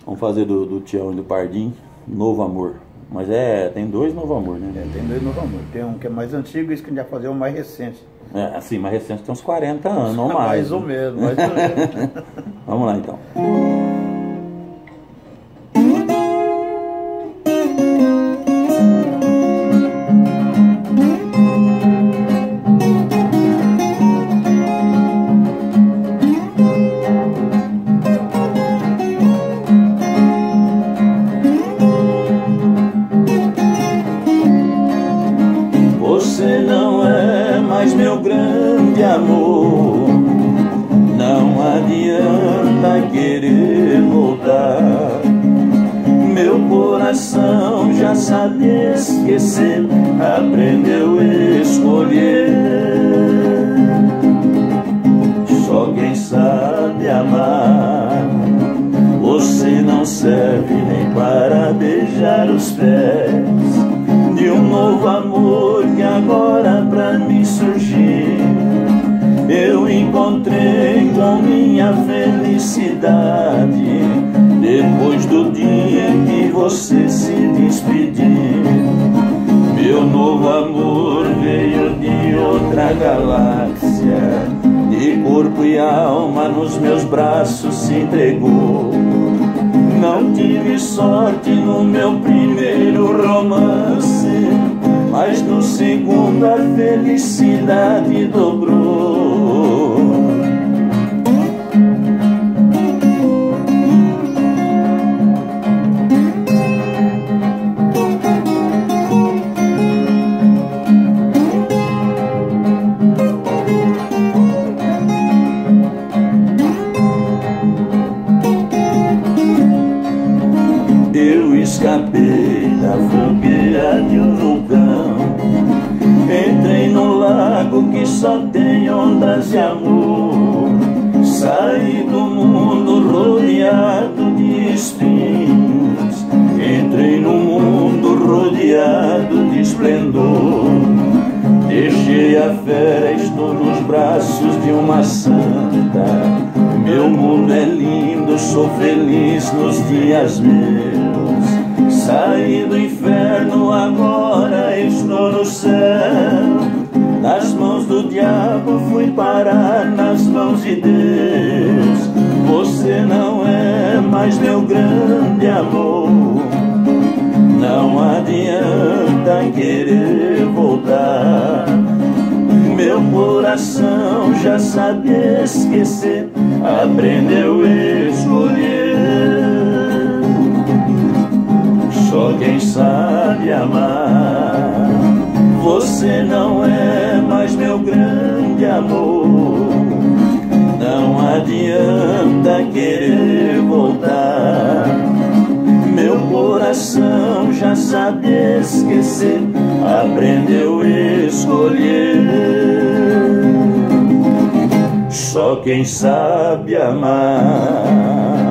Vamos fazer do Tião e do Pardinho, Novo Amor. Mas tem dois Novo Amor, né? Tem dois Novo Amor. Tem um que é mais antigo e esse que a gente vai fazer é o mais recente. Assim, mais recente, tem uns 40 anos ou mais. Mais ou menos, mais ou menos. Vamos lá então. Você não é mais meu grande amor, não adianta querer voltar. Meu coração já sabe esquecer, aprendeu a escolher. Só quem sabe amar, você não serve nem para beijar os pés de um novo amor que agora pra mim surgir. Eu encontrei com minha felicidade depois do dia que você se despediu. Meu novo amor veio de outra galáxia, de corpo e alma nos meus braços se entregou. Não tive sorte no meu primeiro romance, mas no segundo a felicidade dobrou. Eu escapei da fogueira de um vulcão, entrei num lago que só tem ondas de amor. Saí do mundo rodeado de espinhos, entrei num mundo rodeado de esplendor. Deixei a fera, estou nos braços de uma santa. Meu mundo é lindo, sou feliz nos dias meus. Saí do inferno, agora estou no céu. Das mãos do diabo fui parar nas mãos de Deus. Você não é mais meu grande amor, não adianta querer voltar. Meu coração já sabe esquecer, aprendeu a escolher. Só quem sabe amar, você não é mais meu grande amor, não adianta querer voltar. Meu coração já sabe esquecer, aprendeu a escolher. Só quem sabe amar.